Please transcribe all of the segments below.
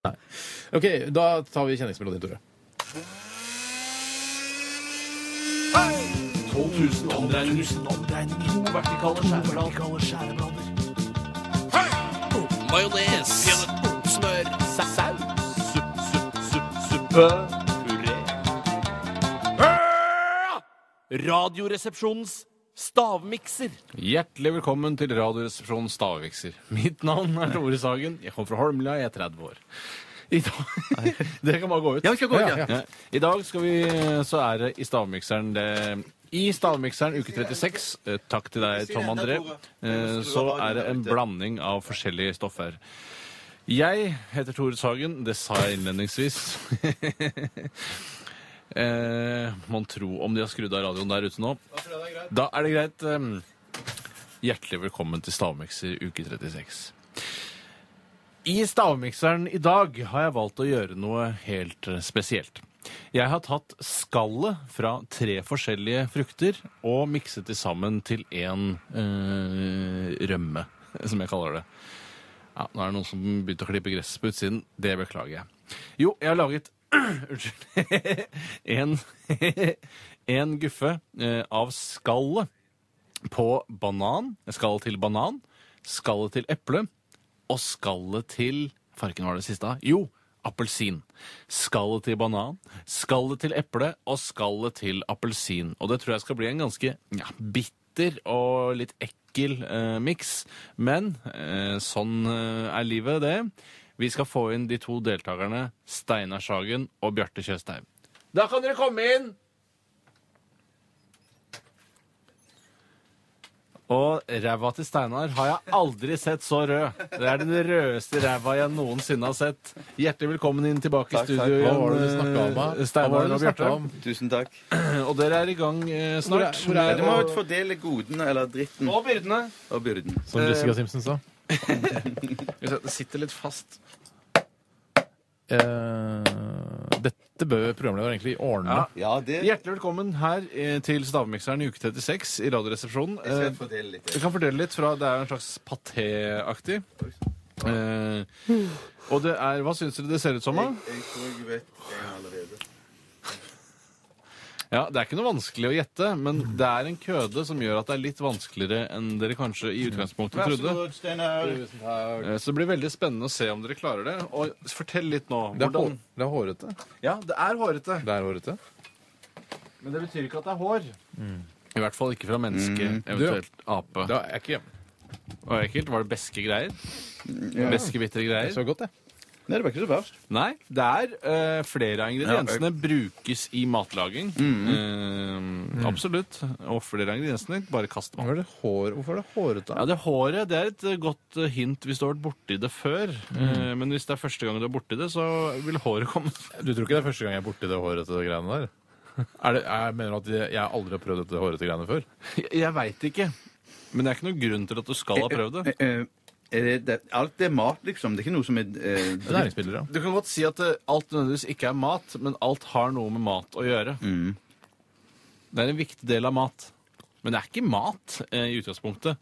Ok, da tar vi kjenningsmelodien, Tore. 12 000 omdreininger. 2 vertikale skjæreblader. Majones. Smør. Saus. Suppe. Puré. Radioresepsjonens stavmikser. Hjertelig velkommen til Radioresepsjonens stavmikser. Mitt navn er Tore Sagen. Jeg kommer fra Holmlia, jeg er 30 år. I dag... Dere kan bare gå ut. Ja, kjør gå ut, ja. I dag så er det i stavmikseren I stavmikseren uke 36, takk til deg, Tom André, så er det en blanding av forskjellige stoffer. Jeg heter Tore Sagen, det sa jeg innledningsvis. Må tro om de har skrudd av radioen der ute nå. Da er det greit. Hjertelig velkommen til stavmikser uke 36. I stavmikseren i dag har jeg valgt å gjøre noe helt spesielt. Jeg har tatt skallet fra 3 forskjellige frukter og mikset det sammen til en rømme, som jeg kaller det. Ja, nå er det noen som begynte å klippe gress på utsiden. Det beklager jeg. Jo, jeg har laget en guffe av skallet på banan, skallet til banan, skallet til eple, og skallet til, farken var det siste, jo, appelsin. Skallet til banan, skallet til eple og skallet til appelsin. Og det tror jeg skal bli en ganske bitter og litt ekkel miks. Men sånn er livet det. Vi skal få inn de 2 deltakerne, Steinar Sagen og Bjarte Tjøstheim. Da kan dere komme inn! Og ræva til Steinar har jeg aldri sett så rød. Det er den rødeste ræva jeg noensinne har sett. Hjertelig velkommen inn tilbake i studio igjen. Hva var det du snakket om? Steinar og Bjarte. Tusen takk. Og dere er i gang snart. Du må fordele godene, eller dritten. Og byrdene. Og byrden. Som Jessica Simpson sa. Det sitter litt fast. Dette bør programleder egentlig ordne. Ja, det... Hjertelig velkommen her til stavmikseren i uke 36 i Radioresepsjonen. Jeg skal fordele litt. Vi kan fordele litt fra, det er en slags paté-aktig. Og det er, hva synes dere det ser ut som da? Jeg tror jeg vet allerede. Ja, det er ikke noe vanskelig å gjette, men det er en køde som gjør at det er litt vanskeligere enn dere kanskje i utgangspunktet trodde. Vær så god, Steinar. Så det blir veldig spennende å se om dere klarer det. Og fortell litt nå. Det er hårete. Ja, det er hårete. Det er hårete. Men det betyr ikke at det er hår. I hvert fall ikke fra menneske, eventuelt ape. Det er ikke Og ekkelt, var det beske greier? Beskebitre greier? så godt, det. Nei, det var ikke så verst. Nei, det er flere av ingrediensene brukes i matlaging. Absolutt. Og flere av ingrediensene bare kaster man. Hvorfor er det hårete? Ja, det håret, det er et godt hint hvis du har vært borti det før. Men hvis det er første gang du er borti det, så vil håret komme. Du tror ikke det er første gang jeg er borti det hårete greiene der? Jeg mener at jeg aldri har prøvd dette hårete greiene før. Jeg vet ikke. Men det er ikke noen grunn til at du skal ha prøvd det. Alt det er mat, liksom. Det er ikke noe som er... Næringsmidler, ja. Du kan godt si at alt nødvendigvis ikke er mat, men alt har noe med mat å gjøre. Det er en viktig del av mat. Men det er ikke mat i utgangspunktet.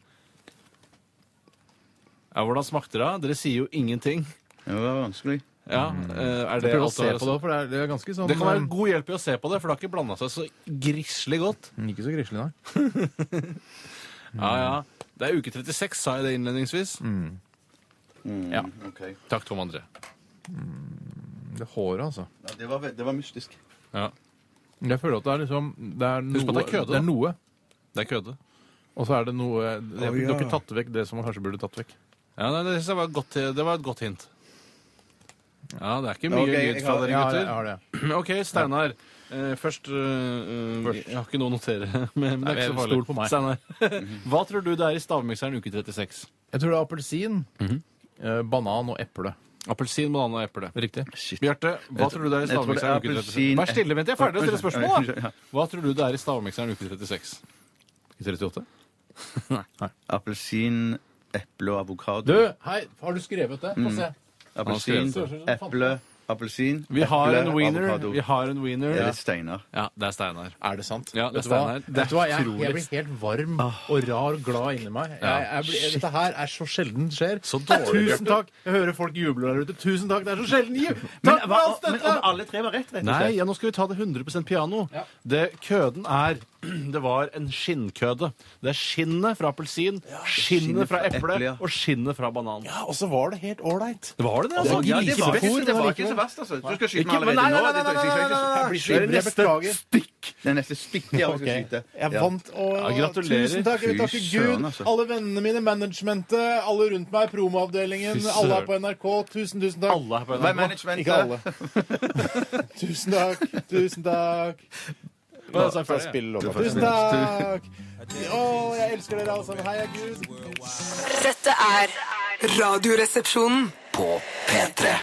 Ja, hvordan smakte det? Dere sier jo ingenting. Det var vanskelig. Ja, er det Prøv å alt se dere- på det, for det er ganske sånn... Det kan være god hjelp i å se på det, for det har ikke blandet seg så grislig godt. Ikke så griselig, nei. Ja. Det er uke 36, sa jeg det innledningsvis. Ja. Ok. Takk, Tom André. Det håret, altså. Ja, det var mystisk. Ja. Jeg føler at det er liksom... Det er noe, Husk på at det er køde, da. Det er noe. Det er kødde. Og så er det noe... Du har ja. ikke tatt vekk det som man kanskje burde tatt vekk. Ja, nei, det synes jeg var et godt hint. Ja, det er ikke mye Ok, lyd fra dere, gutter. Jeg har det. Ok, Steinar. Først jeg har ikke noe å notere, men det er ikke så farlig. Stol på meg. Steinar, hva tror du det er i stavmikseren uke 36? Jeg tror det er appelsin, banan og eple. Appelsin, banan og eple. Riktig. Bjarte, hva tror du det er i Jeg tror det er stavmikseren uke 36? appelsin- Vær stille, vent, jeg er ferdig å stille spørsmål da. Ja. Hva tror du det er i stavmikseren uke 36? I 38? Appelsin, eple og avokado. Du, hei, har du skrevet det? Få se. Appelsin, Han eple appelsin, Vi har eple, en wiener. avokado. Vi har en wiener. Er det Steinar? Ja, det er Steinar. Er det sant? Ja, det er Vet du hva? Steinar. Det er Vet du hva? Jeg utrolig. blir helt varm og rar og glad inni meg. Dette her er så sjelden skjer. Så dårlig, Tusen takk! Jeg hører folk juble der ute. Tusen takk, det er så sjelden! Men, Takk for all men støtte! om alle tre var rett og Nei, slett? ja, nå skal vi ta det 100 piano. Køden er det var en skinnkøde. Det er skinnet fra appelsin, skinnet fra eple eple, ja. og skinnet fra banan. Ja, og så var det helt ålreit. Det var det, altså. Ja, det var Grisefôr, ikke, det var ikke likevel. så verst, altså. Du skal skyte Ikke, meg men allerede nå. Jeg blir så ivrig, jeg beklager. Det er neste stikk jeg skal Ok, skyte. jeg vant, og gratulerer. tusen takk. Jeg vil takke Fy søren, Gud, altså. alle vennene mine, managementet, alle rundt meg, promoavdelingen, Fy alle er søren. på NRK. Tusen takk. Alle er på Hva er NRK. managementet? Ikke alle. Tusen takk. Nå sa jeg først spillelåta. Tusen takk! Å, jeg elsker dere alle sammen. Heia Gud. Dette er Radioresepsjonen På P3.